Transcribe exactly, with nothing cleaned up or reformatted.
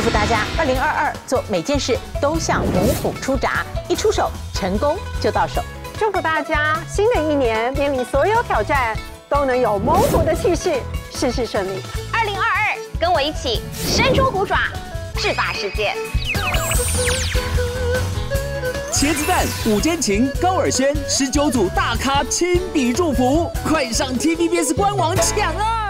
祝福大家二零二二做每件事都像猛虎出闸，一出手成功就到手。 祝福大家新的一年面临所有挑战都能有猛虎的气势，事事顺利。 二零二二，跟我一起伸出虎爪，制霸世界。 茄子蛋、五间情、高尔宣十九组大咖亲笔祝福，快上 T V B S 官网抢啊！